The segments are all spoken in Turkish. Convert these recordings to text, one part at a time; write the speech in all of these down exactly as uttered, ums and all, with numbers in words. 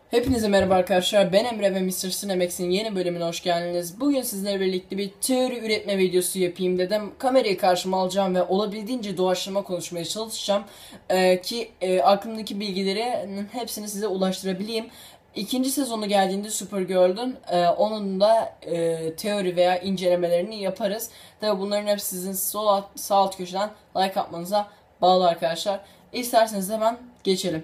Hepinize merhaba arkadaşlar, ben Emre ve mister Sinemex'in yeni bölümüne hoş geldiniz. Bugün sizlerle birlikte bir teori üretme videosu yapayım dedim. Kamerayı karşıma alacağım ve olabildiğince doğaçlama konuşmaya çalışacağım. Ee, ki e, aklımdaki bilgilerin hepsini size ulaştırabileyim. İkinci sezonu geldiğinde Supergirl'ün e, onun da e, teori veya incelemelerini yaparız. Tabi bunların hepsi sizin sol alt, sağ alt köşeden like atmanıza bağlı arkadaşlar. İsterseniz hemen geçelim.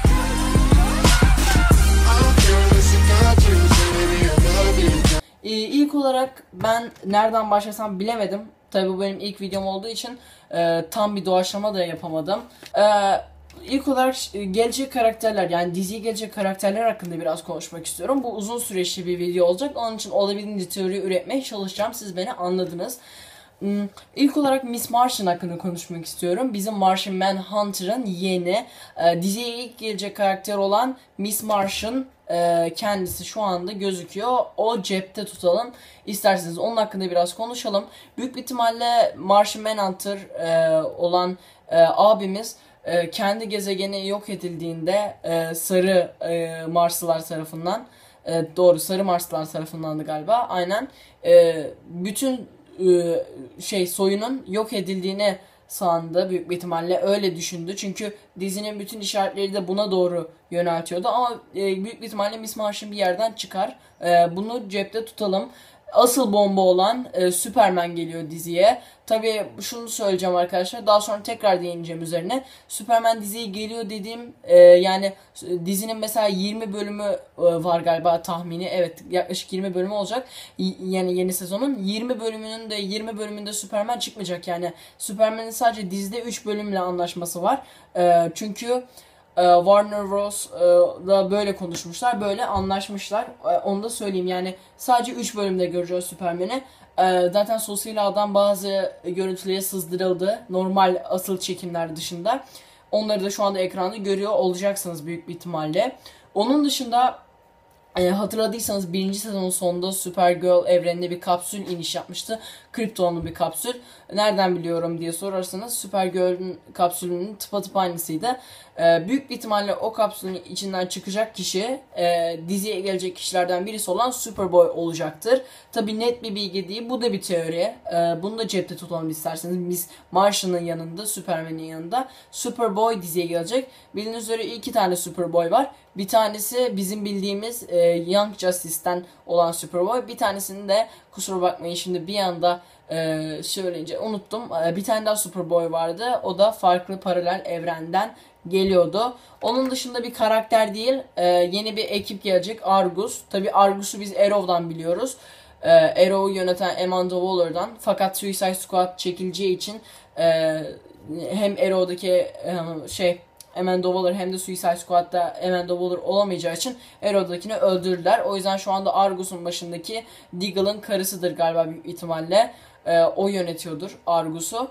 Ee, ilk olarak ben nereden başlasam bilemedim. Tabii bu benim ilk videom olduğu için e, tam bir doğaçlama da yapamadım. E, ilk olarak gelecek karakterler, yani diziye gelecek karakterler hakkında biraz konuşmak istiyorum. Bu uzun süreçli bir video olacak. Onun için olabildiğince teori üretmeye çalışacağım. Siz beni anladınız. İlk olarak Miss Martian hakkında konuşmak istiyorum. Bizim Martian Manhunter'ın yeğeni, e, diziye ilk gelecek karakter olan Miss Martian e, kendisi şu anda gözüküyor. O cepte tutalım. İsterseniz onun hakkında biraz konuşalım. Büyük bir ihtimalle Martian Manhunter e, olan e, abimiz e, kendi gezegeni yok edildiğinde e, sarı e, Marslılar tarafından, e, doğru sarı Marslılar tarafındandı galiba. Aynen. E, bütün şey soyunun yok edildiğini sandı, büyük bir ihtimalle öyle düşündü. Çünkü dizinin bütün işaretleri de buna doğru yöneltiyordu. Ama büyük bir ihtimalle Miss Martian bir yerden çıkar. Bunu cepte tutalım. Asıl bomba olan e, Superman geliyor diziye. Tabii şunu söyleyeceğim arkadaşlar. Daha sonra tekrar değineceğim üzerine. Superman diziye geliyor dediğim e, yani dizinin mesela yirmi bölümü e, var galiba tahmini. Evet, yaklaşık yirmi bölümü olacak. Y- yani yeni sezonun yirmi bölümünün de yirmi bölümünde Superman çıkmayacak. Yani Superman'in sadece dizide üç bölümle anlaşması var. E, çünkü Warner Bros'la böyle konuşmuşlar, böyle anlaşmışlar. Onu da söyleyeyim, yani sadece üç bölümde göreceğiz Superman'i. Zaten sosyal ağdan bazı görüntüleri sızdırıldı, normal asıl çekimler dışında. Onları da şu anda ekranda görüyor olacaksınız büyük bir ihtimalle. Onun dışında E, hatırladıysanız birinci sezonun sonunda Supergirl evreninde bir kapsül iniş yapmıştı. Kryptonlu bir kapsül. Nereden biliyorum diye sorarsanız Supergirl'ün kapsülünün tıpatıp aynısıydı. E, büyük bir ihtimalle o kapsülün içinden çıkacak kişi e, diziye gelecek kişilerden birisi olan Superboy olacaktır. Tabi net bir bilgi değil, bu da bir teori. E, bunu da cepte tutalım isterseniz. Miss Martian'ın yanında, Superman'in yanında Superboy diziye gelecek. Bildiğiniz üzere iki tane Superboy var. Bir tanesi bizim bildiğimiz e, Young Justice'ten olan Superboy. Bir tanesini de kusura bakmayın şimdi bir anda e, söyleyince unuttum. E, bir tane daha Superboy vardı. O da farklı paralel evrenden geliyordu. Onun dışında bir karakter değil, e, yeni bir ekip gelecek, Argus. Tabi Argus'u biz Arrow'dan biliyoruz. E, Arrow'u yöneten Amanda Waller'dan. Fakat Suicide Squad çekileceği için e, hem Arrow'daki e, şey Amanda Waller hem de Suicide Squad'da Amanda Waller olamayacağı için Arrow'dakini öldürdüler. O yüzden şu anda Argus'un başındaki Deagle'ın karısıdır galiba büyük ihtimalle. Ee, o yönetiyordur Argus'u.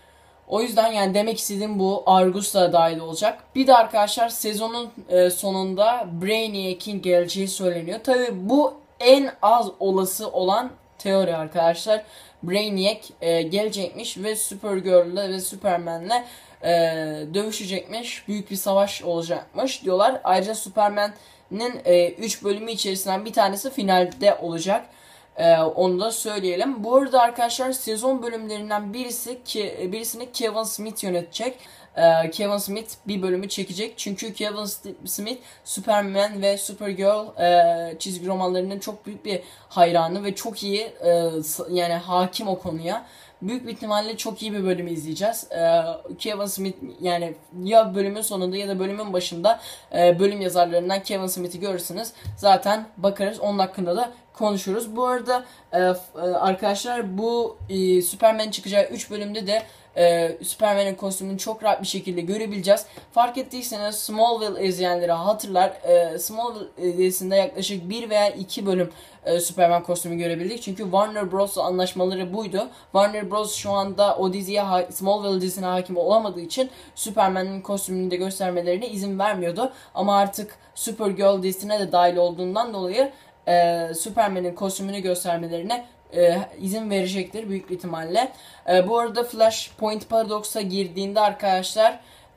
O yüzden yani demek istediğim bu, Argus da dahil olacak. Bir de arkadaşlar sezonun e, sonunda Brainiac'in geleceği söyleniyor. Tabi bu en az olası olan teori arkadaşlar. Brainiac e, gelecekmiş ve Supergirl'le ve Superman'le e, dövüşecekmiş. Büyük bir savaş olacakmış diyorlar. Ayrıca Superman'in üç e, bölümü içerisinden bir tanesi finalde olacak. Ee, onu da söyleyelim. Bu arada arkadaşlar sezon bölümlerinden birisi ki birisini Kevin Smith yönetecek. Ee, Kevin Smith bir bölümü çekecek. Çünkü Kevin Smith Superman ve Supergirl e, çizgi romanlarının çok büyük bir hayranı ve çok iyi e, yani hakim o konuya. Büyük bir ihtimalle çok iyi bir bölümü izleyeceğiz. Ee, Kevin Smith yani ya bölümün sonunda ya da bölümün başında e, bölüm yazarlarından Kevin Smith'i görürsünüz. Zaten bakarız, onun hakkında da konuşuruz. Bu arada e, arkadaşlar bu e, Superman çıkacağı üç bölümde de e, Superman'in kostümünü çok rahat bir şekilde görebileceğiz. Fark ettiyseniz Smallville izleyenleri hatırlar. E, Smallville dizisinde yaklaşık bir veya iki bölüm e, Superman kostümü görebildik. Çünkü Warner Bros'la anlaşmaları buydu. Warner Bros şu anda o diziye, Smallville dizisine hakim olamadığı için Superman'in kostümünü de göstermelerine izin vermiyordu. Ama artık Supergirl dizisine de dahil olduğundan dolayı e, Superman'in kostümünü göstermelerine e, izin verecektir büyük ihtimalle. E, bu arada Flashpoint Paradox'a girdiğinde arkadaşlar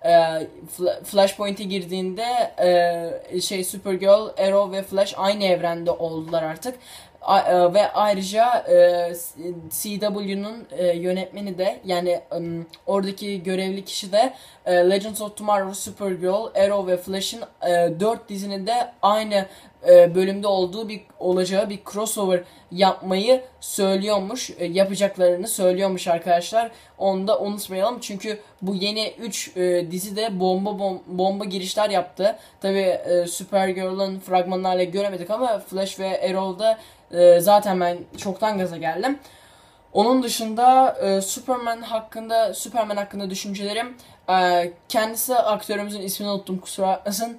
e, Flashpoint'e girdiğinde e, şey Supergirl, Arrow ve Flash aynı evrende oldular artık. A, e, ve ayrıca e, C W'nun e, yönetmeni de, yani um, oradaki görevli kişi de e, Legends of Tomorrow, Supergirl, Arrow ve Flash'ın e, dört dizinin de aynı e, bölümde olduğu bir olacağı bir crossover yapmayı söylüyormuş. E, yapacaklarını söylüyormuş arkadaşlar. Onu da unutmayalım. Çünkü bu yeni üç e, dizi de bomba bom, bomba girişler yaptı. Tabi e, Supergirl'ın fragmanlarıyla göremedik ama Flash ve Arrow'da e, zaten ben çoktan gaza geldim. Onun dışında e, Superman hakkında Superman hakkında düşüncelerim, e, kendisi, aktörümüzün ismini unuttum, kusura bakmasın.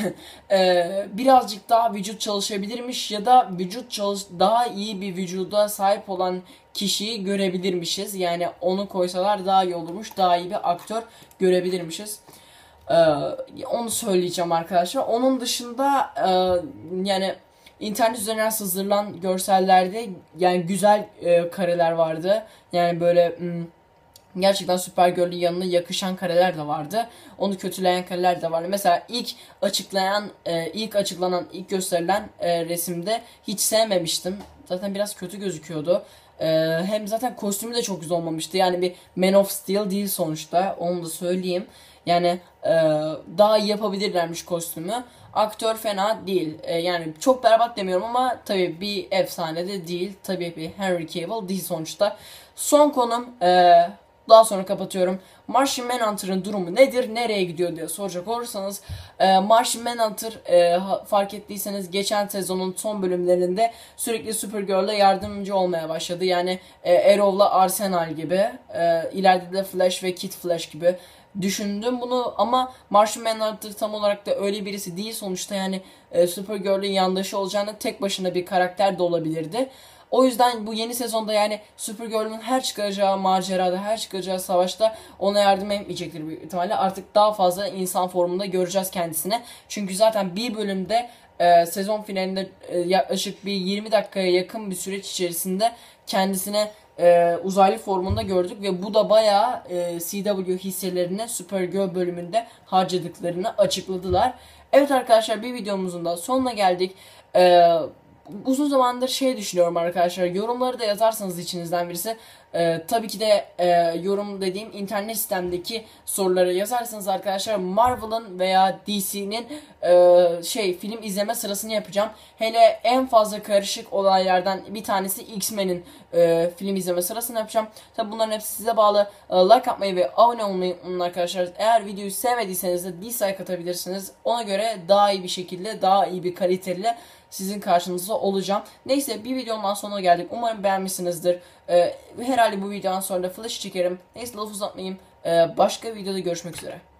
e, birazcık daha vücut çalışabilirmiş ya da vücut çalış daha iyi bir vücuda sahip olan kişiyi görebilirmişiz. Yani onu koysalar daha iyi olurmuş, daha iyi bir aktör görebilirmişiz. E, onu söyleyeceğim arkadaşlar. Onun dışında e, yani İnternet üzerinden sızdırılan görsellerde yani güzel e, kareler vardı. Yani böyle m, gerçekten Supergirl'ün yanına yakışan kareler de vardı. Onu kötüleyen kareler de vardı. Mesela ilk açıklayan, e, ilk açıklanan, ilk gösterilen e, resimde hiç sevmemiştim. Zaten biraz kötü gözüküyordu. E, hem zaten kostümü de çok güzel olmamıştı. Yani bir Man of Steel değil sonuçta. Onu da söyleyeyim. Yani e, daha iyi yapabilirlermiş kostümü. Aktör fena değil. E, yani çok berbat demiyorum ama tabii bir efsane de değil. Tabii bir Henry Cavill değil sonuçta. Son konum, e, daha sonra kapatıyorum. Martian Manhunter'ın durumu nedir? Nereye gidiyor diye soracak olursanız, e, Martian Manhunter e, fark ettiyseniz geçen sezonun son bölümlerinde sürekli Supergirl'e yardımcı olmaya başladı. Yani e, Arrow'la Arsenal gibi, e, ileride de Flash ve Kid Flash gibi düşündüm bunu, ama Martian Manhunter tam olarak da öyle birisi değil sonuçta. Yani e, Supergirl'ün yandaşı olacağını, tek başına bir karakter de olabilirdi. O yüzden bu yeni sezonda yani Supergirl'ün her çıkacağı macerada, her çıkacağı savaşta ona yardım etmeyecektir büyük ihtimalle. Artık daha fazla insan formunda göreceğiz kendisine. Çünkü zaten bir bölümde e, sezon finalinde e, yaklaşık bir yirmi dakikaya yakın bir süreç içerisinde kendisine e, uzaylı formunda gördük ve bu da bayağı e, C W hisselerine Supergirl bölümünde harcadıklarını açıkladılar. Evet arkadaşlar, bir videomuzun da sonuna geldik. Eee Uzun zamandır şey düşünüyorum arkadaşlar, yorumları da yazarsanız içinizden birisi, e, tabii ki de e, yorum dediğim internet sistemdeki soruları yazarsanız arkadaşlar, Marvel'ın veya D C'nin e, şey film izleme sırasını yapacağım. Hele en fazla karışık olaylardan bir tanesi X-Men'in e, film izleme sırasını yapacağım. Tabii bunların hepsi size bağlı. E, like atmayı ve abone olmayı unutmayın arkadaşlar. Eğer videoyu sevmediyseniz de dislike atabilirsiniz. Ona göre daha iyi bir şekilde, daha iyi bir kaliteli sizin karşınızda olacağım. Neyse, bir videonun sonuna geldik. Umarım beğenmişsinizdir. Ee, herhalde bu videodan sonra da Flash çekerim. Neyse, laf uzatmayayım. Ee, başka videoda görüşmek üzere.